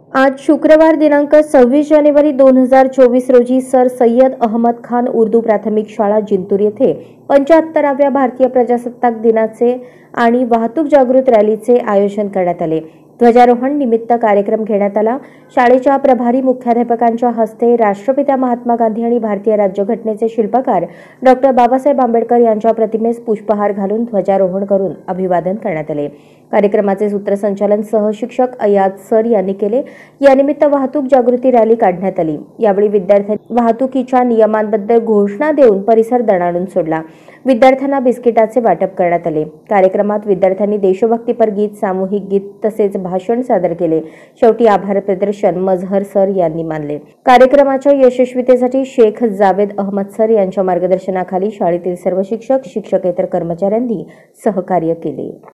आज शुक्रवार दिनांक 26 जानेवारी 2024 रोजी सर सय्यद अहमद खान उर्दू प्राथमिक शाळा जिंतूर येथे 75व्या भारतीय प्रजासत्ताक दिनाचे आणि वाहतूक जागृत रॅलीचे आयोजन करण्यात आले। ध्वजारोहण निमित्त कार्यक्रम घेण्यात आला। शाळेच्या प्रभारी मुख्याध्यापकांच्या हस्ते राष्ट्रपिता महात्मा गांधी आणि भारतीय राज्यघटनेचे शिल्पकार डॉ. बाबासाहेब आंबेडकर यांच्या प्रतिमेस पुष्पहार घालून ध्वजारोहण करून अभिवादन करण्यात आले। कार्यक्रमाचे सूत्रसंचालन सहशिक्षक अयाज सर यांनी केले। यानिमित्त वाहतूक जागृती रॅली काढण्यात आली। यावेळी विद्यार्थ्यांनी वाहतुकीच्या नियमांबद्दल घोषणा देऊन परिसर दणाणून सोडला। विद्यार्थ्यांना बिस्किटाचे वाटप करण्यात आले। कार्यक्रमात विद्यार्थ्यांनी देशभक्तीपर गीत, सामूहिक गीत तसेच भाषण सादर केले। शेवटी आभार प्रदर्शन मजहर सर यांनी मानले। कार्यक्रमाच्या यशस्वीतेसाठी शेख जावेद अहमद सर यांच्या मार्गदर्शनाखाली शाळेतील सर्व शिक्षक, शिक्षकेतर कर्मचाऱ्यांनी सहकार्य केले।